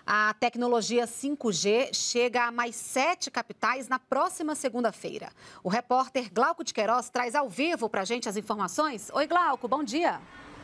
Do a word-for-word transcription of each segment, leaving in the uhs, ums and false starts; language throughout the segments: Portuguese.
A tecnologia cinco G chega a mais sete capitais na próxima segunda-feira. O repórter Glauco de Queiroz traz ao vivo para a gente as informações. Oi, Glauco, bom dia.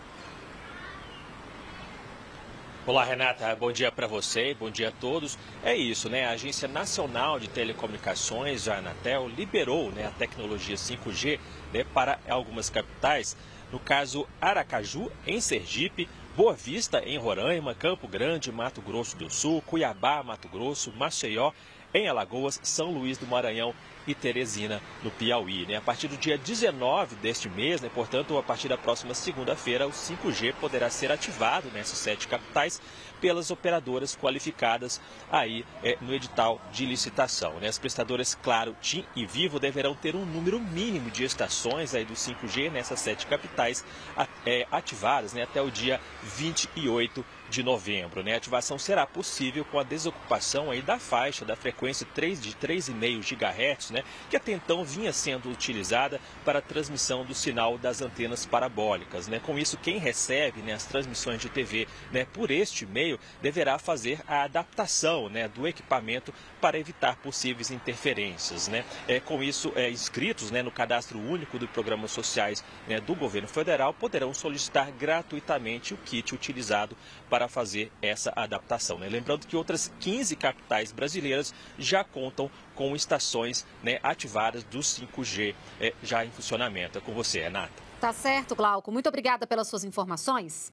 Olá, Renata. Bom dia para você, bom dia a todos. É isso, né? A Agência Nacional de Telecomunicações, a Anatel, liberou, né, a tecnologia cinco G, né, para algumas capitais. No caso, Aracaju, em Sergipe, Boa Vista, em Roraima, Campo Grande, Mato Grosso do Sul, Cuiabá, Mato Grosso, Maceió, em Alagoas, São Luís do Maranhão e Teresina, no Piauí. Né? A partir do dia dezenove deste mês, né, portanto, a partir da próxima segunda-feira, o cinco G poderá ser ativado nessas sete capitais pelas operadoras qualificadas aí é, no edital de licitação. Né? As prestadoras Claro, TIM e Vivo deverão ter um número mínimo de estações aí do cinco G nessas sete capitais é, ativadas, né, até o dia vinte e oito de novembro. Né? A ativação será possível com a desocupação aí da faixa da frequência de três vírgula cinco gigahertz, né, que até então vinha sendo utilizada para a transmissão do sinal das antenas parabólicas. Né? Com isso, quem recebe, né, as transmissões de T V, né, por este meio deverá fazer a adaptação, né, do equipamento para evitar possíveis interferências. Né? É, com isso, é, inscritos, né, no cadastro único de programas sociais, né, do governo federal poderão solicitar gratuitamente o kit utilizado para fazer essa adaptação. Né? Lembrando que outras quinze capitais brasileiras já contam com estações, né, ativadas do cinco G é, já em funcionamento. É com você, Renata. Tá certo, Glauco. Muito obrigada pelas suas informações.